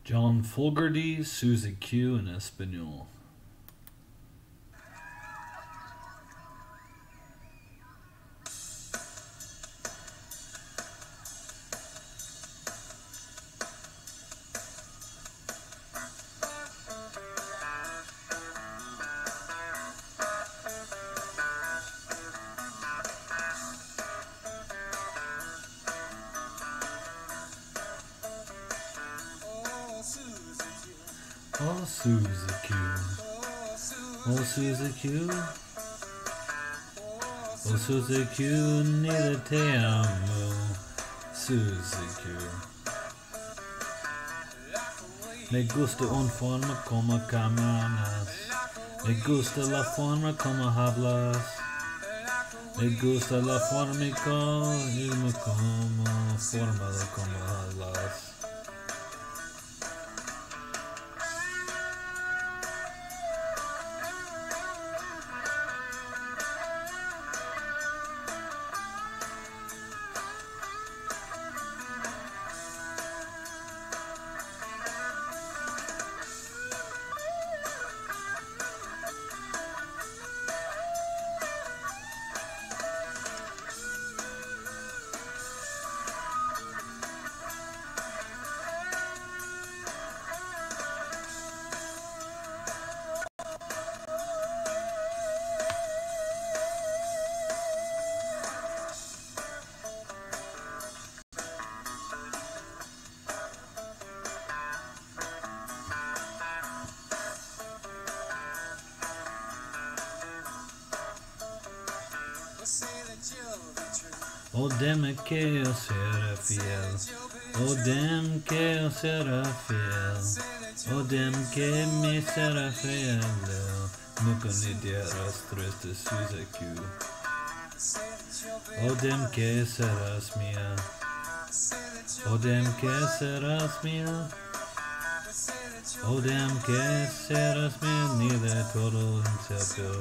John Fogerty, Suzy Q en espagnol. Oh Suzy Q, oh Suzy Q, oh Suzy Q, neither te amo, Suzy Q. Me gusta un forma como caminas, me gusta la forma como hablas, me gusta la forma como forma de como hablas. Oh deme que yo será fiel, oh dem que yo será fiel, oh dem que me será fiel, nunca ni dirás triste Suzy Q. Oh dem que serás mía, oh dem que serás mía, oh dem que serás mía, ni de todo incierto.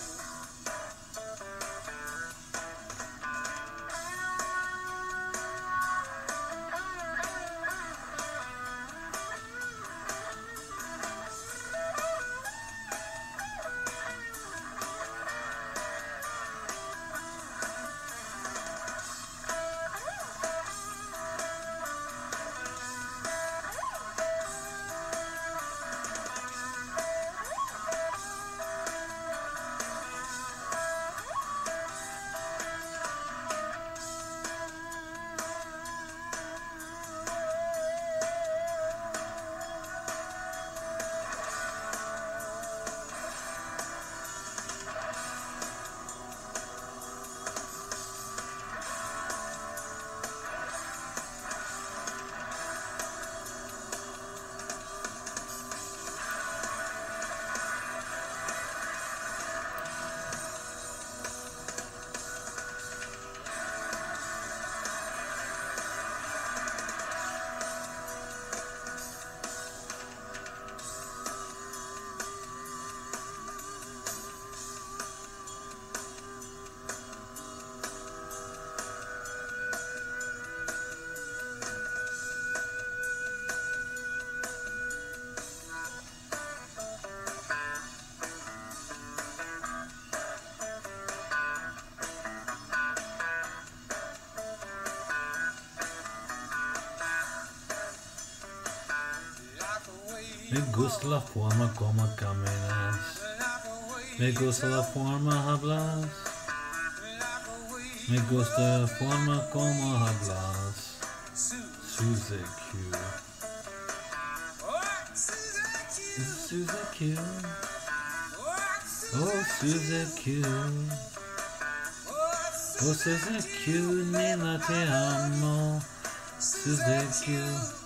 Me gusta la forma como caminas, me gusta la forma hablas, me gusta la forma como hablas, Suzy Q. Suzy Q, oh Suzy Q, oh Suzy Q, ni la te amo, Suzy Q.